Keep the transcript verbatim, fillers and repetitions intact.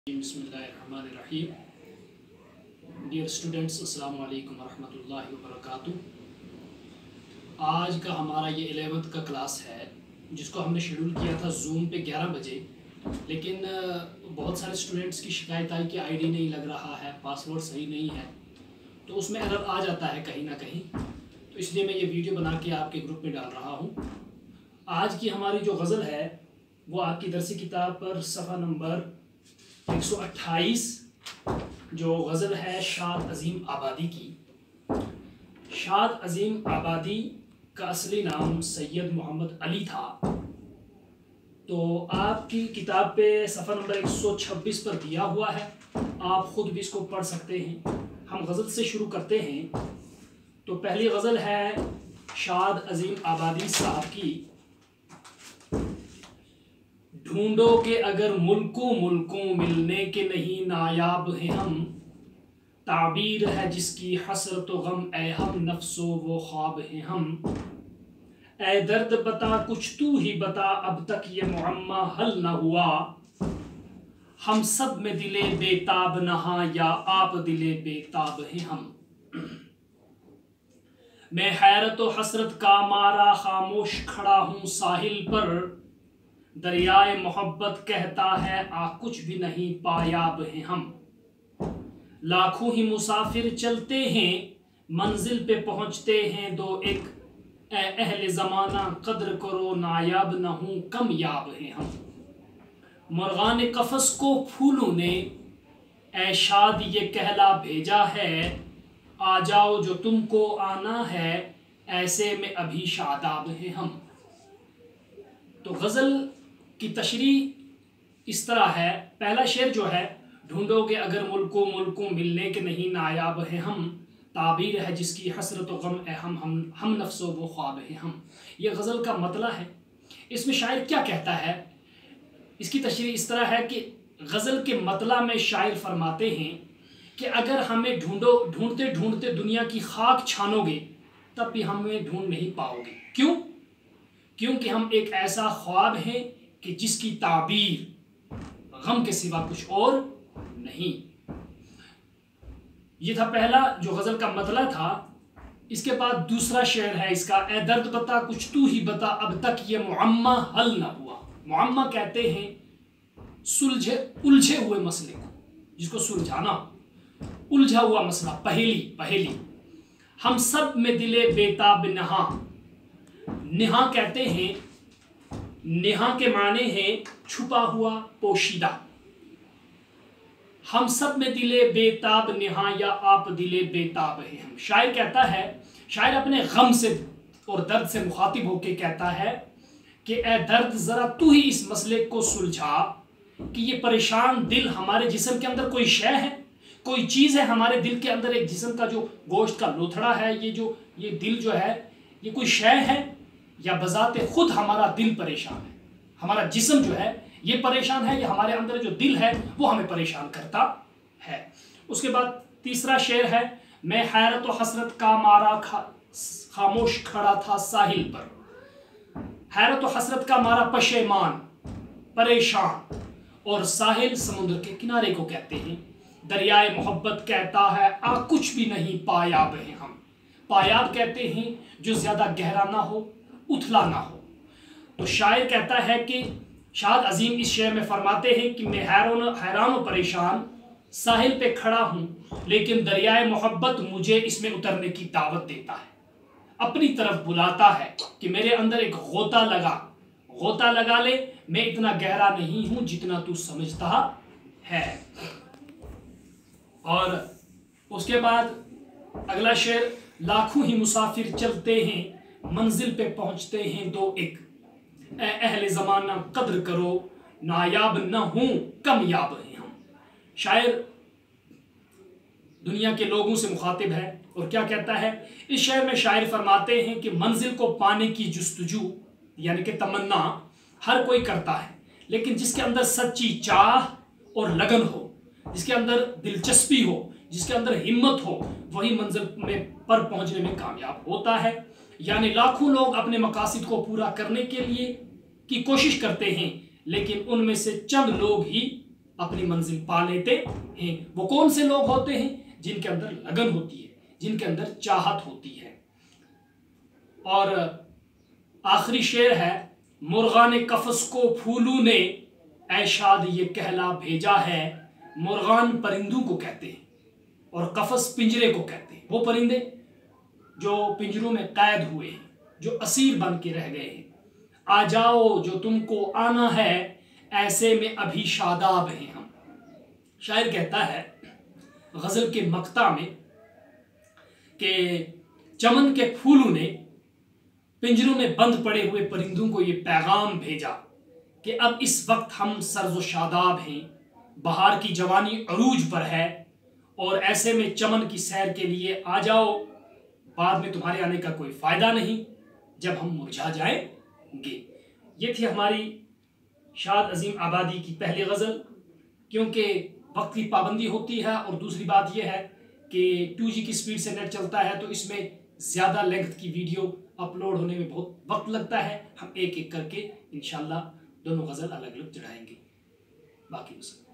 बिस्मिल्लाहिर्रहमानिर्रहीम। Dear students, अस्सलाम वालेकुम वरहमतुल्लाहि वबरकातुहू। आज का हमारा ये एलेवंथ का क्लास है जिसको हमने शेड्यूल किया था जूम पे ग्यारह बजे, लेकिन बहुत सारे स्टूडेंट्स की शिकायत आई कि आईडी नहीं लग रहा है, पासवर्ड सही नहीं है, तो उसमें एरर आ जाता है कहीं ना कहीं। तो इसलिए मैं ये वीडियो बना के आपके ग्रुप में डाल रहा हूँ। आज की हमारी जो गज़ल है वो आपकी दरसी किताब पर सफ़ा नंबर एक सौ अट्ठाईस, जो गज़ल है शाद अज़ीम आबादी की। शाद अज़ीम आबादी का असली नाम सैयद मोहम्मद अली था। तो आपकी किताब पे सफ़ा नंबर एक सौ छब्बीस पर दिया हुआ है, आप ख़ुद भी इसको पढ़ सकते हैं। हम गज़ल से शुरू करते हैं। तो पहली गज़ल है शाद अज़ीम आबादी साहब की। ढूंढोगे अगर मुल्कों मुल्कों मिलने के नहीं नायाब हैं हम, ताबीर है जिसकी हसरत व गम ए हम नफ्सो वो ख्वाब हैं हम। ए दर्द बता कुछ तू ही बता अब तक ये मुअम्मा हल न हुआ, हम सब में दिले बेताब नहा या आप दिले बेताब हैं हम। मैं हैरत व हसरत का मारा खामोश खड़ा हूँ साहिल पर, दरियाए मोहब्बत कहता है आ कुछ भी नहीं पायाब हैं हम। लाखों ही मुसाफिर चलते हैं मंजिल पे पहुंचते हैं दो एक, ए अहले ज़माना कद्र करो नायाब न हूँ कम याब हैं हम। मुर्गान कफस को फूलों ने ए शाद ये कहला भेजा है, आ जाओ जो तुमको आना है ऐसे में अभी शादाब हैं हम। तो गज़ल की तशरी इस तरह है। पहला शेर जो है, ढूंढोगे अगर मुल्कों मुल्कों मिलने के नहीं नायाब हैं हम, ताबीर है जिसकी हसरत व गम ए हम हम हम नफ्सो वो ख्वाब हैं हम। ये गज़ल का मतलब है। इसमें शायर क्या कहता है, इसकी तशरी इस तरह है कि गज़ल के मतलब में शायर फरमाते हैं कि अगर हमें ढूंढो ढूंढते ढूंढते दुनिया की खाक छानोगे तब भी हमें ढूंढ नहीं पाओगे। क्यों? क्योंकि हम एक ऐसा ख्वाब है कि जिसकी ताबीर गम के सिवा कुछ और नहीं। ये था पहला जो गज़ल का मतलब था। इसके बाद दूसरा शेर है इसका, ए दर्द बता कुछ तू ही बता अब तक ये मुअम्मा हल न हुआ। मुअम्मा कहते हैं सुलझे उलझे हुए मसले को, जिसको सुलझाना, उलझा हुआ मसला, पहेली पहेली। हम सब में दिले बेताब नहा। निहा कहते हैं, निहा के माने हैं छुपा हुआ, पोशीदा। हम सब में दिले बेताब निहा या आप दिले बेताब हैं हम। शायर कहता है, शायर अपने गम से और दर्द से मुखातिब होकर कहता है कि ए दर्द जरा तू ही इस मसले को सुलझा कि ये परेशान दिल हमारे जिस्म के अंदर कोई शय है, कोई चीज़ है हमारे दिल के अंदर, एक जिस्म का जो गोश्त का लोथड़ा है, ये जो ये दिल जो है ये कोई शय है या बजाते खुद हमारा दिल परेशान है। हमारा जिस्म जो है ये परेशान है या हमारे अंदर जो दिल है वो हमें परेशान करता है। उसके बाद तीसरा शेर है, मैं हैरत व हसरत का मारा खा, खामोश खड़ा था साहिल पर। हैरत व हसरत का मारा पशेमान, परेशान, और साहिल समुद्र के किनारे को कहते हैं। दरियाए मोहब्बत कहता है आ कुछ भी नहीं पायाब हैं हम। पायाब कहते हैं जो ज़्यादा गहरा ना हो, उथला ना हो। तो शायर कहता है कि शाद अजीम इस शेर में फरमाते हैं कि मैं हैरान हैरान व परेशान साहिल पे खड़ा हूँ, लेकिन दरियाए मोहब्बत मुझे इसमें उतरने की दावत देता है, अपनी तरफ बुलाता है कि मेरे अंदर एक गोता लगा, गोता लगा ले, मैं इतना गहरा नहीं हूँ जितना तू समझता है। और उसके बाद अगला शेर, लाखों ही मुसाफिर चलते हैं मंजिल पे पहुंचते हैं दो एक, ए अहले ज़माना कद्र करो नायाब न हूँ कम याब हैं हम। शायर दुनिया के लोगों से मुखातिब है और क्या कहता है, इस शेर में शायर फरमाते हैं कि मंजिल को पाने की जुस्तजू यानी कि तमन्ना हर कोई करता है, लेकिन जिसके अंदर सच्ची चाह और लगन हो, जिसके अंदर दिलचस्पी हो, जिसके अंदर हिम्मत हो, वही मंजिल में पर पहुंचने में कामयाब होता है। यानी लाखों लोग अपने मकासद को पूरा करने के लिए की कोशिश करते हैं, लेकिन उनमें से चंद लोग ही अपनी मंजिल पा लेते हैं। वो कौन से लोग होते हैं? जिनके अंदर लगन होती है, जिनके अंदर चाहत होती है। और आखिरी शेर है, मुर्गान कफस को फूलू ने ऐशाद ये कहला भेजा है। मुर्गान परिंदों को कहते हैं और कफस पिंजरे को कहते हैं। वो परिंदे जो पिंजरों में कैद हुए हैं, जो असीर बन के रह गए हैं। आ जाओ जो तुमको आना है, ऐसे में अभी शादाब हैं हम। शायर कहता है गजल के मक्ता में कि चमन के फूलों ने पिंजरों में बंद पड़े हुए परिंदों को ये पैगाम भेजा कि अब इस वक्त हम सर्ज़ो शादाब हैं, बहार की जवानी अरूज पर है, और ऐसे में चमन की सैर के लिए आ जाओ, बाद में तुम्हारे आने का कोई फ़ायदा नहीं जब हम मुरझा जाएंगे। ये थी हमारी शाद अजीम आबादी की पहली गज़ल। क्योंकि वक्त की पाबंदी होती है और दूसरी बात यह है कि टू जी की स्पीड से नेट चलता है, तो इसमें ज़्यादा लेंथ की वीडियो अपलोड होने में बहुत वक्त लगता है। हम एक एक करके इंशाल्लाह दोनों गज़ल अलग अलग चढ़ाएंगे। बाकी